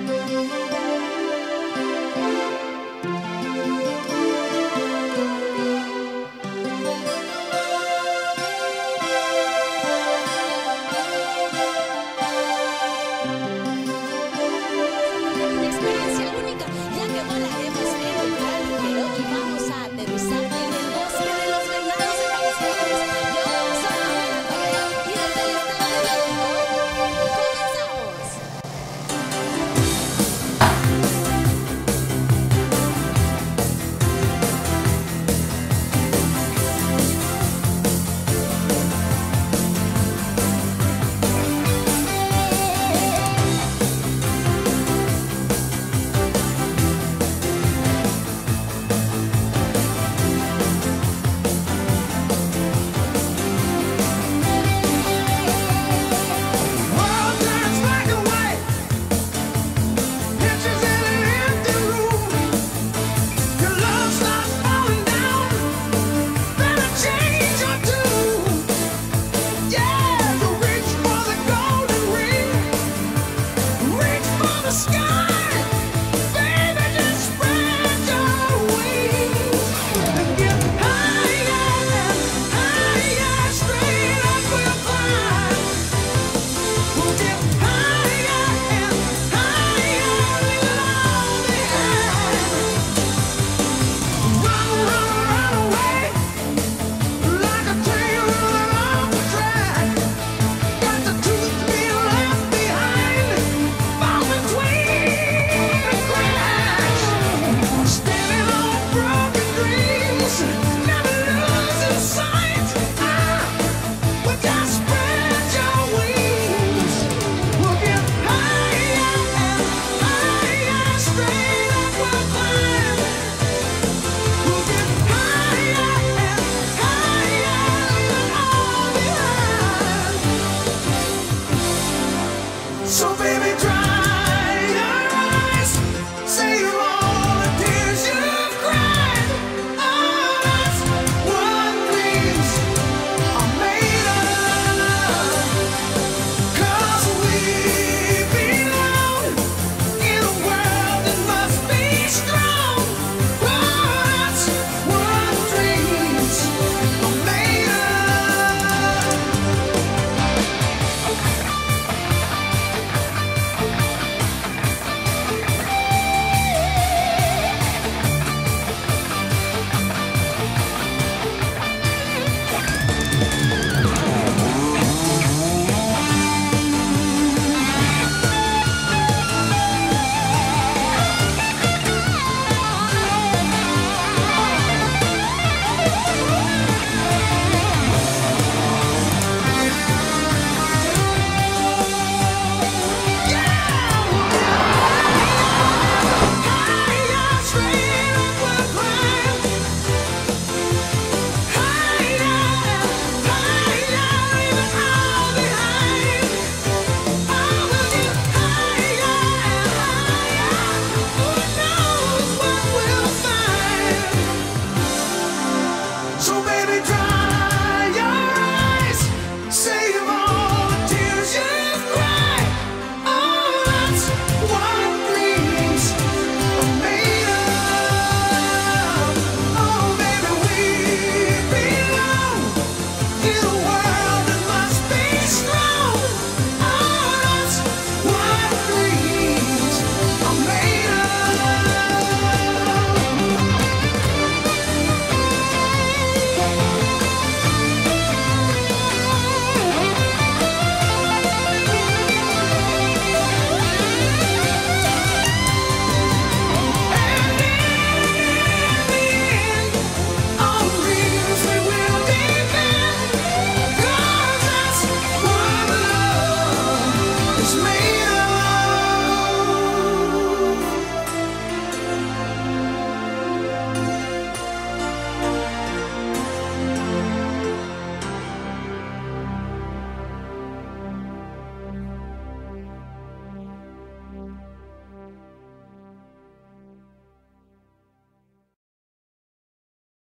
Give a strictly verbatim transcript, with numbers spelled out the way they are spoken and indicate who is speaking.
Speaker 1: Una experiencia única, ya que volaremos en un gran ligero y vamos a aterrizar en el bosque de los venados de Manizales. Yo soy Ana Correa y desde el Estado de México comenzamos.
Speaker 2: World turns black and white, pictures in an empty room. Your love starts falling down, better change your tune. Yeah, you reach for the golden ring, reach for the sky.